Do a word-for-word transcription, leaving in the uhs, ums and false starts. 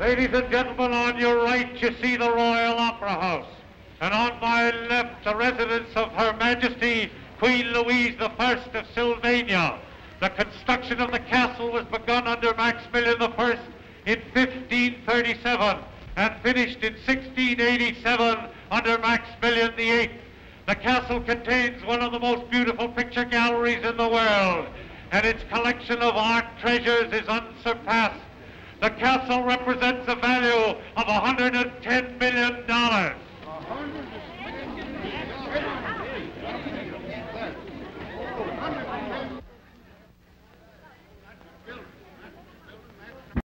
Ladies and gentlemen, on your right you see the Royal Opera House, and on my left the residence of Her Majesty Queen Louise the First of Sylvania. The construction of the castle was begun under Maximilian the First in fifteen thirty-seven and finished in sixteen eighty-seven under Maximilian the Eighth. The castle contains one of the most beautiful picture galleries in the world, and its collection of art treasures is unsurpassed. The castle represents a value of one hundred ten million dollars.